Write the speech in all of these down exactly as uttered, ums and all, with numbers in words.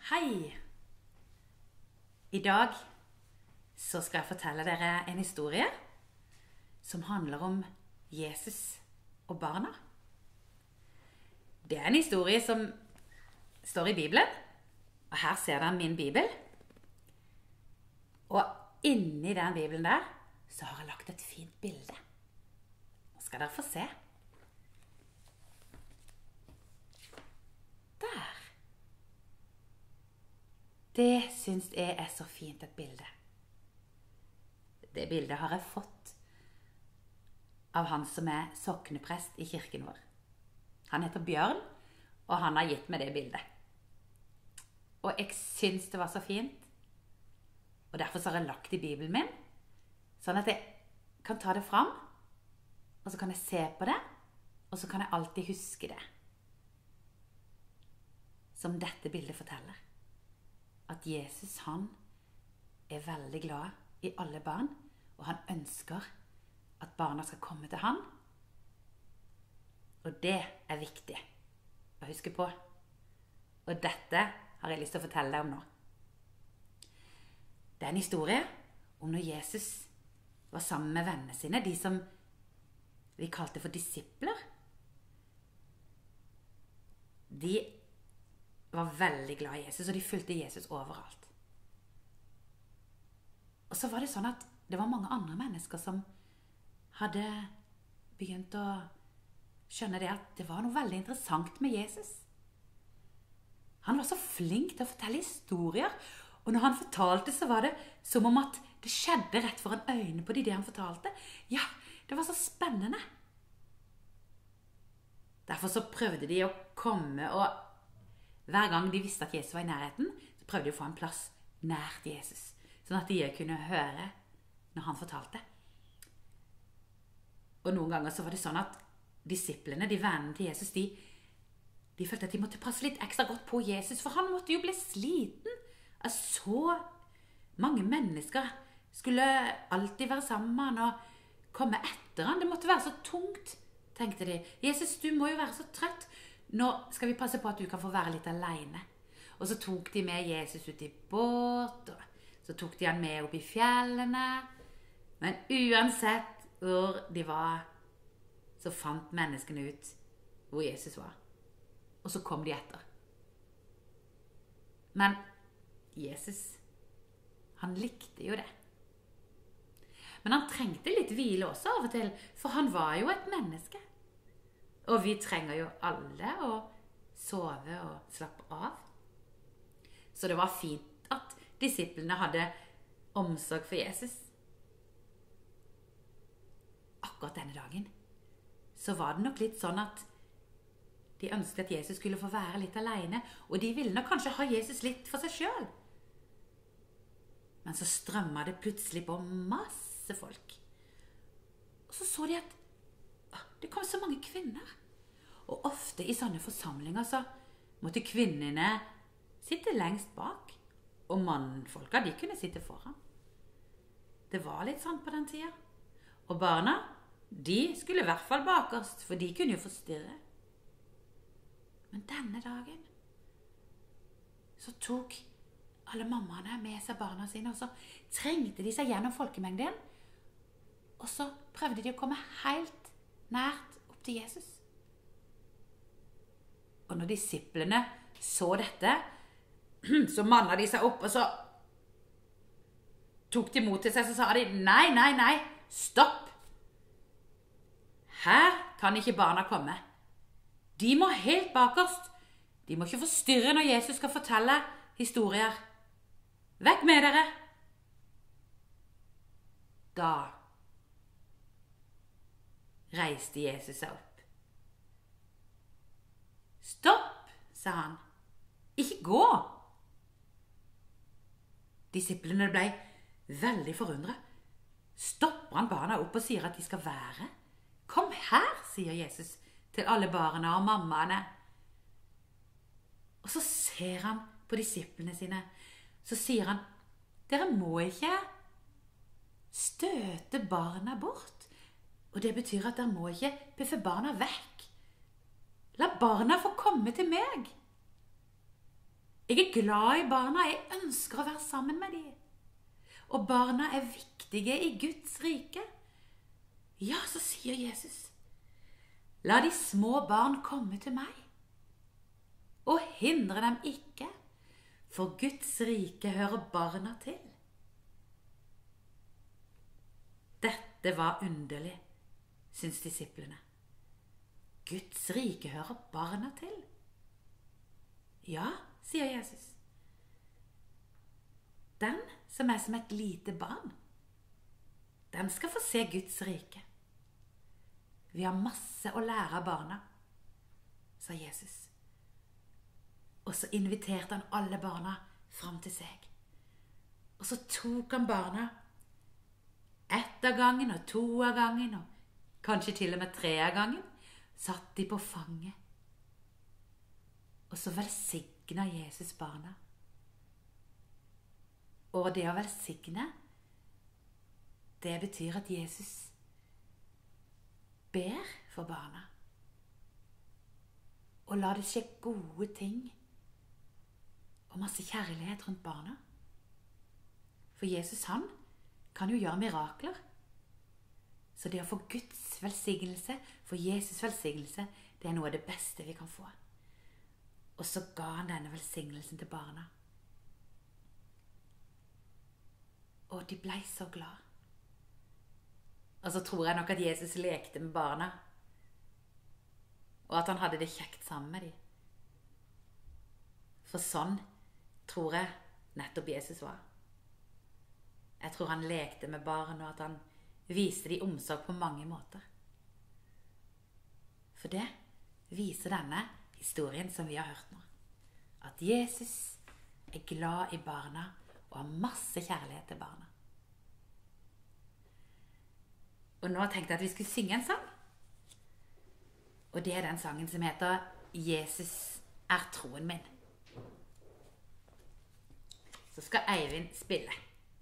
Hei! I dag så skal jeg fortelle dere en historie som handler om Jesus og barna. Det er en historie som står i Bibelen, og her ser dere min Bibel. Og inni den Bibelen der så har jeg lagt et fint bilde. Nå skal dere få se. Der. Det synes jeg er så fint et bilde. Det bildet har jeg fått av han som er sokneprest i kirken vår. Han heter Bjørn, og han har gitt meg det bildet. Og jeg synes det var så fint, og derfor så har jeg lagt det i Bibelen min, sånn at jeg kan ta det fram, og så kan jeg se på det, og så kan jeg alltid huske det. Som dette bildet forteller. At Jesus, han er veldig glad i alle barn, og han ønsker at barna skal komme til han. Og det er viktig å huske på. Og dette har jeg lyst til å fortelle deg om nå. Det er en historie om når Jesus var sammen med vennene sine, de som vi kalte for disipler. De var veldig glad i Jesus, og de fulgte Jesus overalt. Og så var det sånn at det var mange andre mennesker som hadde begynt å skjønne det at det var noe veldig interessant med Jesus. Han var så flink til å fortelle historier, og når han fortalte så var det som om at det skjedde rett foran øynene på de det han fortalte. Ja, det var så spennende. Derfor så prøvde de å komme, og hver gang de visste at Jesus var i nærheten, så prøvde de å få en plass nært Jesus, sånn at de kunne høre når han fortalte. Og noen ganger så var det sånn at disiplene, de vennene til Jesus, de, de følte at de måtte passe litt ekstra godt på Jesus, for han måtte jo bli sliten. At så mange mennesker skulle alltid være sammen med han og komme etter han. Det måtte være så tungt, tenkte de. Jesus, du må jo være så trøtt. Nå skal vi passe på at du kan få være litt alene. Og så tok de med Jesus ut i båt, og så tok de han med opp i fjellene. Men uansett hvor de var, så fant menneskene ut hvor Jesus var. Og så kom de etter. Men Jesus, han likte jo det. Men han trengte litt hvile også av og til, for han var jo et menneske. Og vi trenger jo alle å sove og slappe av. Så det var fint at disiplene hadde omsorg for Jesus. Akkurat denne dagen så var det nok litt sånn at de ønsket at Jesus skulle få være litt alene, og de ville nok kanskje ha Jesus litt for seg selv. Men så strømmet det plutselig på masse folk. Og så så de at det kom så mange kvinner. Og ofte i sånne forsamlinger så måtte kvinnene sitte lengst bak, og mannfolka, de kunne sitte foran. Det var litt sånn på den tida. Og barna, de skulle i hvert fall bakerst, for de kunne jo forstyrre. Men denne dagen så tok alle mammaene med seg barna sine, og så trengte de seg gjennom folkemengden, og så prøvde de å komme helt nært opp til Jesus. Og når disiplene så dette, så mannet de seg opp, og så tok de mot til seg, så sa de, nei, nei, nei, stopp! Her kan ikke barna komme. De må helt bakerst. De må ikke forstyrre når Jesus skal fortelle historier. Vekk med dere! Da reiste Jesus seg opp. Stopp, sa han. Ikke gå! Disiplene ble veldig forundret. Stopper han barna opp og sier at de skal være? Kom her, sier Jesus til alle barna og mammaene. Og så ser han på disiplene sine. Så sier han, dere må ikke støte barna bort. Og det betyr at dere må ikke puffe barna vekk. La barna få komme til meg. Jeg er glad i barna, jeg ønsker å være sammen med dem. Og barna er viktige i Guds rike. Ja, så sier Jesus, la de små barn komme til meg, og hindre dem ikke, for Guds rike hører barna til. Dette var underlig, syns disiplene. Guds rike hører barna til. Ja, sier Jesus. Den som er som et lite barn, den skal få se Guds rike. Vi har masse å lære av barna, sa Jesus. Og så inviterte han alle barna fram til seg. Og så tok han barna ett av gangen og to av gangen, og kanskje til og med tre av gangen, satt de på fanget. Og så velsignet Jesus barna. Og det å velsigne, det betyr at Jesus ber for barna. Og la det skje gode ting og masse kjærlighet rundt barna. For Jesus, han kan jo gjøre mirakler. Så det å få Guds velsignelse, for Jesus velsignelse, det er noe av det beste vi kan få. Og så ga han denne velsignelsen til barna. Og de ble så glad. Og så tror jeg nok at Jesus lekte med barna, og at han hadde det kjekt sammen med dem. For sånn tror jeg nettopp Jesus var. Jeg tror han lekte med barn, og at han viste de omsorg på mange måter. For det viser denne historien som vi har hørt nå. At Jesus er glad i barna, og har masse kjærlighet til barna. Og nå tenkte jeg at vi skulle synge en sang. Og det er den sangen som heter Jesus er troen min. Så skal Eivind spille.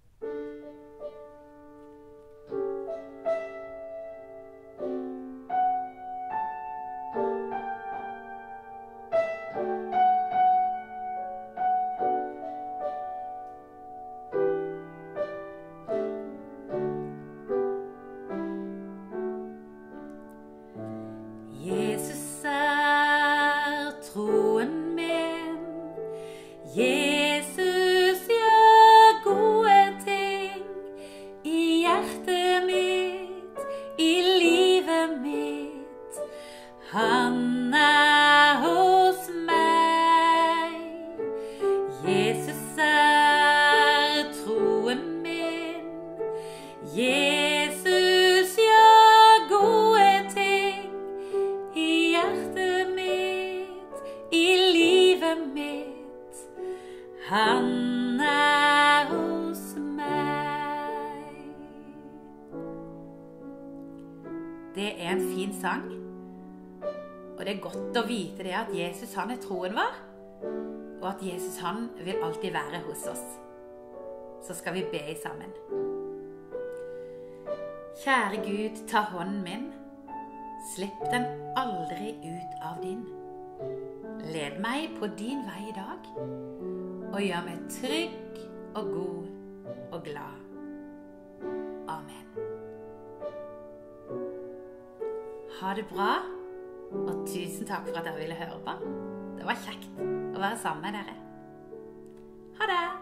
Jesus gjør gode ting i hjertet mitt, i livet mitt. Han er hos meg. Jesus er troen min. Jesus gjør gode ting i hjertet mitt, i livet mitt. Han er hos meg. Det er en fin sang, og det er godt å vite det at Jesus han er troen vår, og at Jesus han vil alltid være hos oss. Så skal vi be sammen. Kjære Gud, ta hånden min, slipp den aldri ut av din. Led meg på din vei i dag, og gjør meg trygg og god og glad. Amen. Ha det bra, og tusen takk for at dere ville høre på. Det var kjekt å være sammen med dere. Ha det!